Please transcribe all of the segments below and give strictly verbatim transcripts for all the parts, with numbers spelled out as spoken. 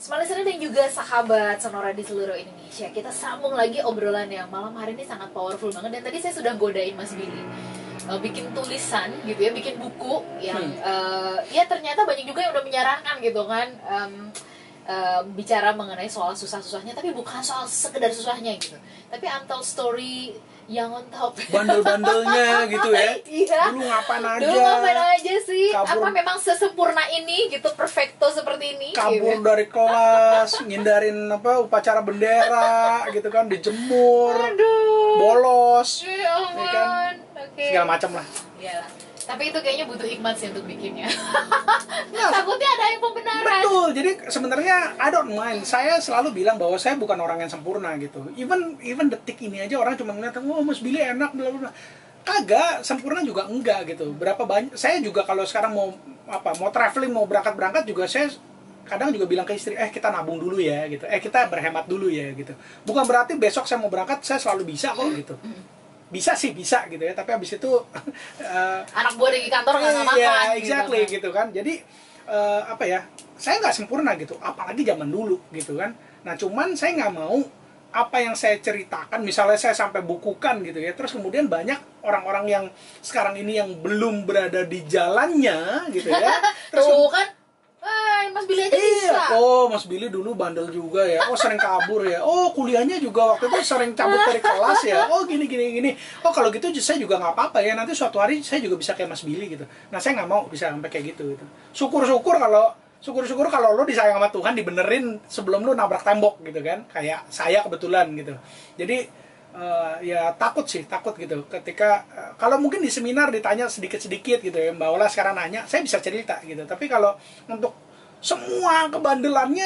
Smart listener dan juga sahabat Sonora di seluruh Indonesia, kita sambung lagi obrolan yang malam hari ini sangat powerful banget. Dan tadi saya sudah godain Mas Billy uh, bikin tulisan gitu ya, bikin buku yang hmm. uh, ya ternyata banyak juga yang udah menyarankan gitu kan, um, uh, bicara mengenai soal susah-susahnya, tapi bukan soal sekedar susahnya gitu, tapi untold story yang on top, bandel-bandelnya gitu ya. Iya. Dulu ngapain aja? Dulu ngapain aja sih? Kabur. Apa memang sesempurna ini gitu, perfecto seperti ini? Kabur gitu. dari kelas, ngindarin apa upacara bendera gitu kan, dijemur, Aduh. bolos, ya ampun. Ya kan? Okay. Segala macam lah. Iya. Tapi itu kayaknya butuh hikmat sih untuk bikinnya. Nah, takutnya ada yang pembenaran. Betul. Jadi sebenarnya I don't mind. Saya selalu bilang bahwa saya bukan orang yang sempurna gitu. Even even detik ini aja orang cuma ngeliat, "Oh, Mas Billy enak bla bla." Kagak, sempurna juga enggak gitu. Berapa banyak saya juga kalau sekarang mau apa, mau traveling, mau berangkat-berangkat juga saya kadang juga bilang ke istri, "Eh, kita nabung dulu ya," gitu. "Eh, kita berhemat dulu ya," gitu. Bukan berarti besok saya mau berangkat saya selalu bisa kok gitu. Bisa sih, bisa gitu ya, tapi habis itu uh, anak buah di kantor nggak sama makan. Ya, exactly gitu, gitu kan. Jadi uh, apa ya? Saya nggak sempurna gitu, apalagi zaman dulu gitu kan. Nah, cuman saya nggak mau apa yang saya ceritakan, misalnya saya sampai bukukan gitu ya, terus kemudian banyak orang-orang yang sekarang ini yang belum berada di jalannya gitu ya. Terus tuh kan, eh, Mas Billy aja iya, bisa. Oh, Mas Billy dulu bandel juga ya. Oh, sering kabur ya. Oh, kuliahnya juga waktu itu sering cabut dari kelas ya. Oh, gini gini gini. Oh, kalau gitu saya juga nggak apa-apa ya. Nanti suatu hari saya juga bisa kayak Mas Billy gitu. Nah, saya nggak mau bisa sampai kayak gitu gitu. Syukur-syukur kalau syukur-syukur kalau lo disayang sama Tuhan, dibenerin sebelum lo nabrak tembok gitu kan. Kayak saya kebetulan gitu. Jadi Uh, ya takut sih, takut gitu ketika uh, kalau mungkin di seminar ditanya sedikit-sedikit gitu ya, Mbak Ola sekarang nanya, saya bisa cerita gitu. Tapi kalau untuk semua kebandelannya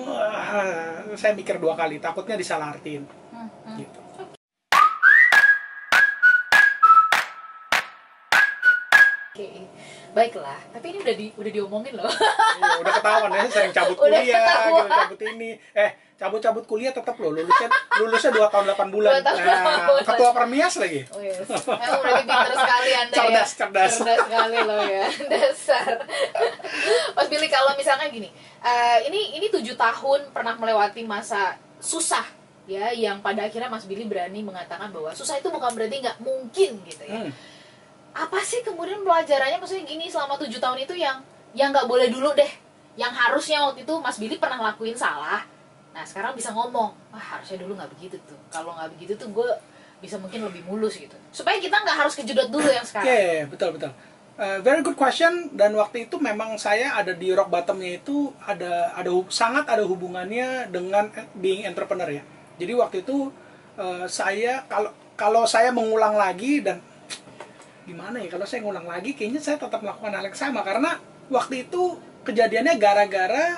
uh, saya mikir dua kali, takutnya disalahartiin. Hmm, hmm. Gitu. Oke, baiklah. Tapi ini udah di udah diomongin loh. Iya, udah ketahuan ya, sering cabut kuliah, gitu, cabut ini. Eh, cabut-cabut kuliah tetap loh, lulusnya lulusnya dua tahun delapan bulan. Tahun nah, bulan. Ketua Permias lagi. Oh yes. Emang berarti pintar sekali Anda. Cerdas, ya. cerdas. Cerdas sekali loh ya. Dasar. Mas Billy, kalau misalnya gini, uh, ini ini tujuh tahun pernah melewati masa susah ya, yang pada akhirnya Mas Billy berani mengatakan bahwa susah itu bukan berarti nggak mungkin gitu ya. Hmm. Apa sih kemudian pelajarannya, maksudnya gini, selama tujuh tahun itu yang yang nggak boleh dulu deh, yang harusnya waktu itu Mas Billy pernah lakuin salah, nah sekarang bisa ngomong, wah harusnya dulu nggak begitu tuh, kalau nggak begitu tuh gue bisa mungkin lebih mulus gitu, supaya kita nggak harus kejedot dulu yang sekarang. Iya, yeah, yeah, betul betul. Uh, very good question. Dan waktu itu memang saya ada di rock bottomnya itu ada ada sangat ada hubungannya dengan being entrepreneur ya. Jadi waktu itu uh, saya kalau kalau saya mengulang lagi, dan gimana ya, kalau saya ngulang lagi kayaknya saya tetap melakukan hal yang sama, karena waktu itu kejadiannya gara-gara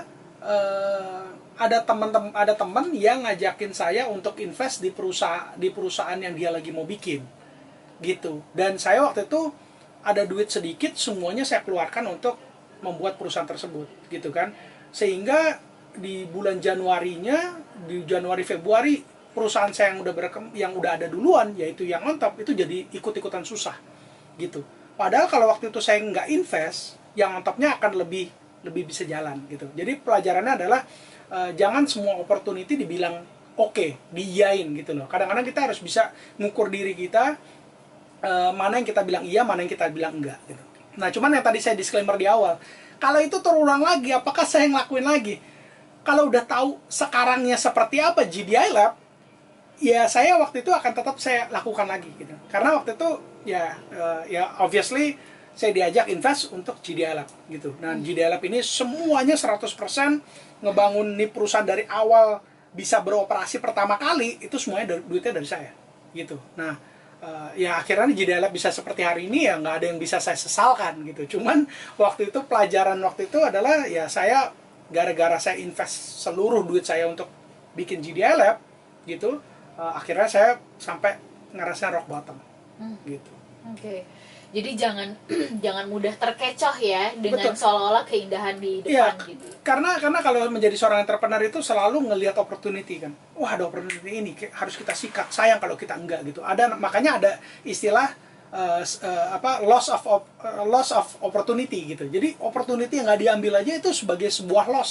uh, ada teman-teman ada teman yang ngajakin saya untuk invest di perusahaan di perusahaan yang dia lagi mau bikin gitu, dan saya waktu itu ada duit sedikit, semuanya saya keluarkan untuk membuat perusahaan tersebut gitu kan, sehingga di bulan Januarinya di Januari Februari perusahaan saya yang udah berekem, yang udah ada duluan, yaitu yang on top, itu jadi ikut-ikutan susah gitu. Padahal kalau waktu itu saya nggak invest, yang on top-nya akan lebih lebih bisa jalan gitu. Jadi pelajarannya adalah uh, jangan semua opportunity dibilang oke, okay, diiyain gitu loh. Kadang-kadang kita harus bisa ngukur diri kita, uh, mana yang kita bilang iya, mana yang kita bilang enggak gitu. Nah, cuman yang tadi saya disclaimer di awal, kalau itu terulang lagi, apakah saya ngelakuin lagi? Kalau udah tahu sekarangnya seperti apa G D I Lab, ya saya waktu itu akan tetap saya lakukan lagi gitu. Karena waktu itu ya uh, ya obviously saya diajak invest untuk G D I Lab gitu. Nah, G D I Lab ini semuanya seratus persen ngebangun nih perusahaan dari awal bisa beroperasi pertama kali, itu semuanya dari, duitnya dari saya gitu. Nah, uh, ya akhirnya G D I Lab bisa seperti hari ini, ya nggak ada yang bisa saya sesalkan gitu. Cuman waktu itu pelajaran waktu itu adalah ya saya gara-gara saya invest seluruh duit saya untuk bikin G D I Lab gitu, uh, akhirnya saya sampai ngerasain rock bottom hmm. gitu. Oke, okay. Jadi jangan jangan mudah terkecoh ya dengan betul. Seolah-olah keindahan di depan ya, gitu. Karena karena kalau menjadi seorang entrepreneur itu selalu ngelihat opportunity kan. Wah, ada opportunity ini, harus kita sikat. Sayang kalau kita enggak gitu. Ada, makanya ada istilah uh, uh, apa loss of uh, loss of opportunity gitu. Jadi opportunity yang nggak diambil aja itu sebagai sebuah loss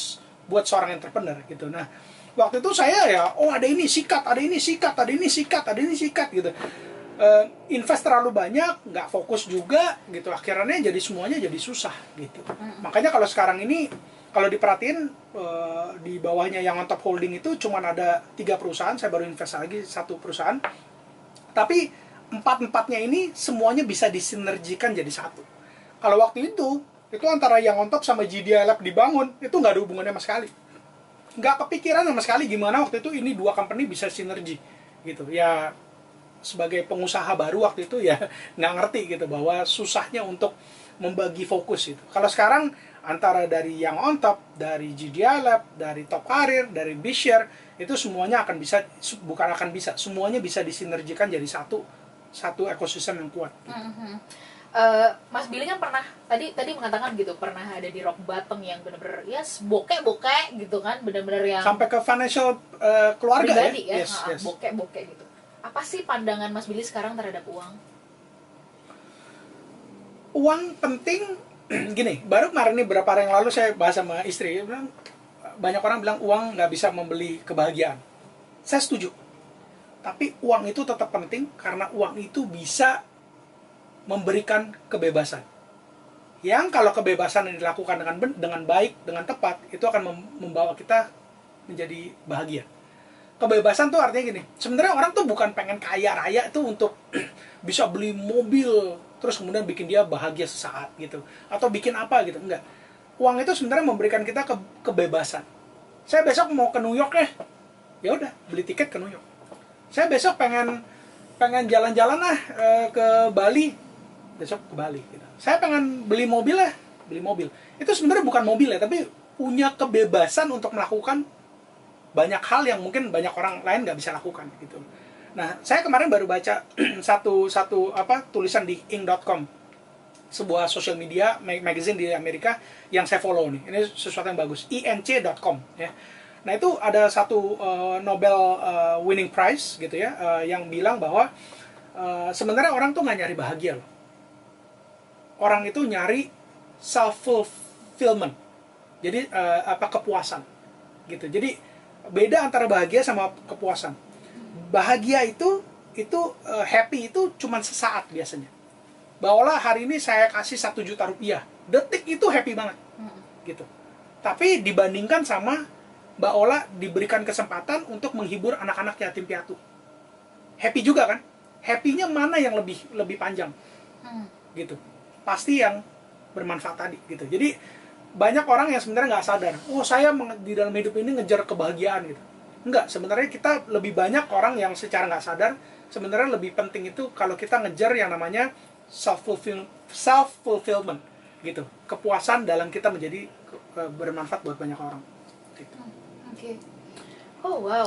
buat seorang entrepreneur gitu. Nah, waktu itu saya ya, oh ada ini sikat, ada ini sikat, ada ini sikat, ada ini sikat gitu. Uh, invest terlalu banyak, nggak fokus juga gitu. Akhirnya jadi semuanya jadi susah gitu. Hmm. Makanya kalau sekarang ini, kalau diperhatiin uh, di bawahnya yang on top holding itu cuma ada tiga perusahaan. Saya baru invest lagi satu perusahaan. Tapi empat-empatnya ini semuanya bisa disinergikan jadi satu. Kalau waktu itu, itu antara yang on top sama G D I Lab dibangun, itu nggak ada hubungannya sama sekali. Nggak kepikiran sama sekali gimana waktu itu ini dua company bisa sinergi gitu. Ya sebagai pengusaha baru waktu itu ya nggak ngerti gitu bahwa susahnya untuk membagi fokus itu. Kalau sekarang antara dari yang on top, dari G D I Lab, dari Top Career, dari B-Share, itu semuanya akan bisa, bukan akan bisa, semuanya bisa disinergikan jadi satu satu ekosistem yang kuat. Gitu. Mm-hmm. Uh, Mas Billy kan pernah tadi tadi mengatakan gitu, pernah ada di rock bottom yang benar-benar ya yes, bokek-bokek gitu kan, benar-benar yang sampai ke financial uh, keluarga pribadi ya, ya? Yes, Nah, yes. bokek-bokek gitu. Apa sih pandangan Mas Billy sekarang terhadap uang? Uang penting. Gini, baru kemarin nih beberapa hari yang lalu saya bahas sama istri, bilang, banyak orang bilang uang nggak bisa membeli kebahagiaan. Saya setuju. Tapi uang itu tetap penting karena uang itu bisa memberikan kebebasan. Yang kalau kebebasan yang dilakukan dengan dengan baik, dengan tepat, itu akan membawa kita menjadi bahagia. Kebebasan tuh artinya gini, sebenarnya orang tuh bukan pengen kaya raya tuh untuk bisa beli mobil terus kemudian bikin dia bahagia sesaat gitu, atau bikin apa gitu, enggak. Uang itu sebenarnya memberikan kita ke, kebebasan. Saya besok mau ke New York ya, ya udah beli tiket ke New York. Saya besok pengen pengen jalan-jalan lah e, ke Bali, besok ke Bali. Gitu. Saya pengen beli mobil lah, beli mobil. Itu sebenarnya bukan mobil ya, tapi punya kebebasan untuk melakukan banyak hal yang mungkin banyak orang lain nggak bisa lakukan gitu. Nah, saya kemarin baru baca satu satu apa tulisan di ink dot com, sebuah social media magazine di Amerika yang saya follow nih. Ini sesuatu yang bagus, I N C dot com ya. Nah, itu ada satu uh, Nobel uh, winning prize gitu ya, uh, yang bilang bahwa uh, sebenarnya orang tuh nggak nyari bahagia loh. Orang itu nyari self fulfillment. Jadi uh, apa kepuasan gitu. Jadi beda antara bahagia sama kepuasan. Bahagia itu itu uh, happy itu cuma sesaat biasanya. Bawalah hari ini saya kasih satu juta rupiah, detik itu happy banget, gitu. Tapi dibandingkan sama Mbak Ola diberikan kesempatan untuk menghibur anak-anak yatim piatu, happy juga kan? Happy-nya mana yang lebih lebih panjang, gitu? Pasti yang bermanfaat tadi, gitu. Jadi banyak orang yang sebenarnya nggak sadar, oh saya di dalam hidup ini ngejar kebahagiaan gitu. Enggak, sebenarnya kita lebih banyak orang yang secara nggak sadar, sebenarnya lebih penting itu kalau kita ngejar yang namanya self fulfill self fulfillment gitu, kepuasan dalam kita menjadi bermanfaat buat banyak orang. Gitu. Oke. Okay. Oh wow.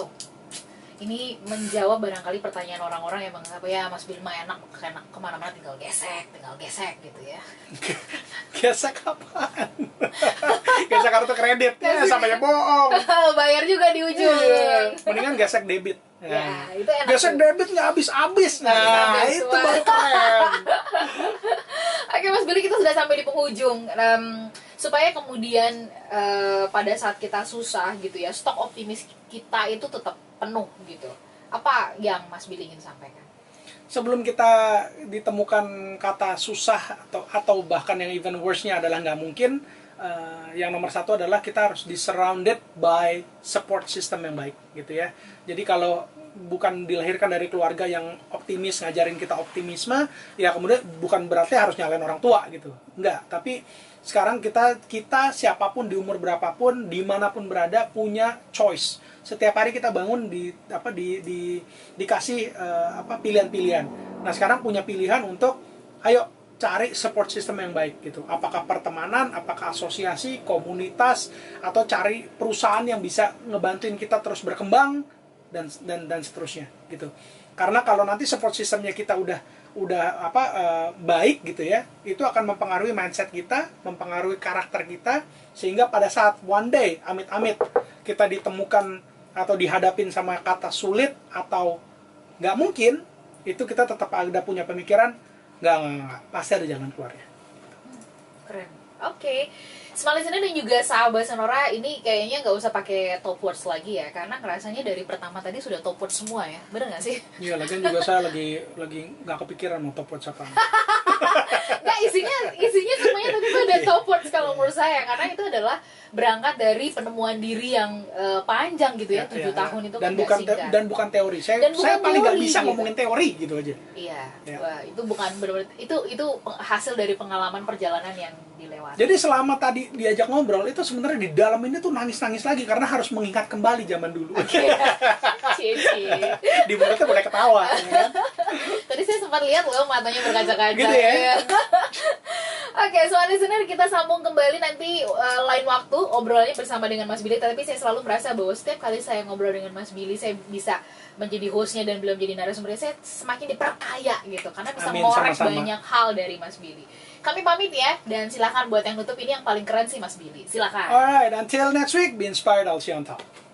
Ini menjawab barangkali pertanyaan orang-orang yang menganggap ya Mas Bilma enak, enak kemana-mana tinggal gesek, tinggal gesek gitu ya. Gesek apaan? Gesek kartu kredit, ya sampai bohong. Bayar juga di ujung. Iya. Mendingan gesek debit. Ya, nah, itu enak. Gesek tuh. Debit nggak habis-habis. Nah, habis, itu baru keren. Oke Mas Billy, kita sudah sampai di penghujung. Um, supaya kemudian uh, pada saat kita susah gitu ya, stok optimis kita itu tetap penuh gitu. Apa yang Mas Billy ingin sampaikan? Sebelum kita ditemukan kata susah atau atau bahkan yang even worse-nya adalah nggak mungkin, uh, yang nomor satu adalah kita harus di surrounded by support system yang baik gitu ya. Jadi kalau bukan dilahirkan dari keluarga yang optimis, ngajarin kita optimisme, ya kemudian bukan berarti harus nyalain orang tua gitu. Enggak, tapi sekarang kita kita siapapun di umur berapapun, dimanapun berada punya choice. Setiap hari kita bangun di apa di, di dikasih uh, apa pilihan-pilihan. Nah sekarang punya pilihan untuk ayo cari support system yang baik gitu. Apakah pertemanan, apakah asosiasi, komunitas, atau cari perusahaan yang bisa ngebantuin kita terus berkembang dan dan dan seterusnya gitu. Karena kalau nanti support systemnya kita udah udah apa uh, baik gitu ya, itu akan mempengaruhi mindset kita, mempengaruhi karakter kita, sehingga pada saat one day amit-amit kita ditemukan atau dihadapin sama kata sulit atau nggak mungkin, itu kita tetap ada punya pemikiran nggak, nggak, nggak pasti ada jalan keluarnya. Keren. Oke. Smart listener dan juga sahabat Sonora, ini kayaknya nggak usah pakai top words lagi ya, karena rasanya dari pertama tadi sudah top words semua ya, bener nggak sih? Iya, lagian juga saya lagi lagi nggak kepikiran mau top words apa. Nggak, isinya isinya semuanya tadi tuh ada top words kalau menurut saya, karena itu adalah berangkat dari penemuan diri yang uh, panjang gitu ya, tujuh ya, tahun ya. itu Dan kan bukan nggak te- singkat. dan bukan teori. Saya Dan bukan saya paling nggak teori, bisa gitu. ngomongin teori gitu aja. Iya, Ya. wah, itu bukan benar-benar itu itu hasil dari pengalaman perjalanan yang dilewati. Jadi selama tadi diajak ngobrol itu sebenarnya di dalam ini tuh nangis-nangis lagi karena harus mengingat kembali zaman dulu. Cie, cie. Di mulutnya boleh ketawa, ya kan? Tadi saya sempat lihat loh matanya berkaca-kaca. Gitu ya? Oke, soal listener kita sambung kembali nanti uh, lain waktu obrolannya bersama dengan Mas Billy. Tapi saya selalu merasa bahwa setiap kali saya ngobrol dengan Mas Billy, saya bisa menjadi hostnya dan belum jadi narasumbernya, saya semakin diperkaya gitu karena bisa Amin, ngorek sama-sama. banyak hal dari Mas Billy. Kami pamit ya, dan silakan buat yang nutup ini yang paling keren sih Mas Billy. Silakan. Alright, until next week, be inspired, I'll see you on top.